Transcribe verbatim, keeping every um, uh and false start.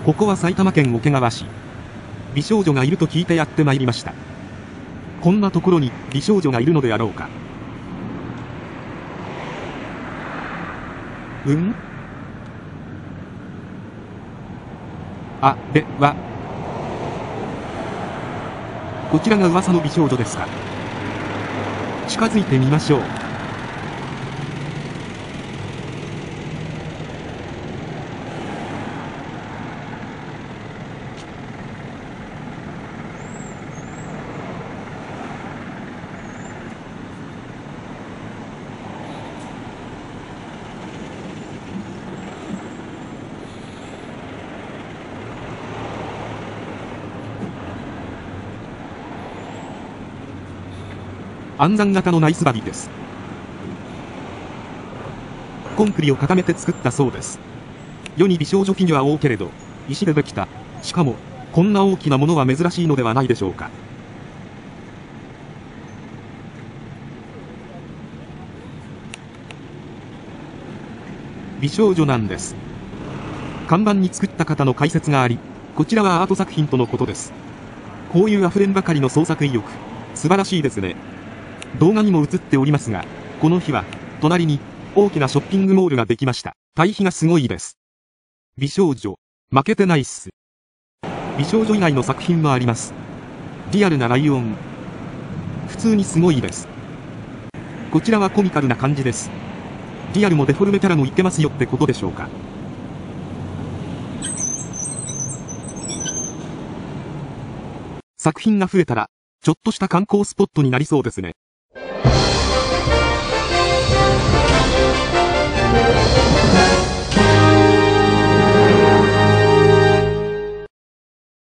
ここは埼玉県桶川市。美少女がいると聞いてやってまいりました。こんなところに美少女がいるのであろうか。うんあ、では。こちらが噂の美少女ですか。近づいてみましょう。暗算型のナイスバディです。コンクリを固めて作ったそうです。世に美少女フィギュア多けれど、石でできた。しかも、こんな大きなものは珍しいのではないでしょうか。美少女なんです。看板に作った方の解説があり、こちらはアート作品とのことです。こういう溢れんばかりの創作意欲、素晴らしいですね。動画にも映っておりますが、この日は、隣に、大きなショッピングモールができました。対比がすごいです。美少女、負けてないっす。美少女以外の作品もあります。リアルなライオン。普通にすごいです。こちらはコミカルな感じです。リアルもデフォルメキャラもいけますよってことでしょうか。作品が増えたら、ちょっとした観光スポットになりそうですね。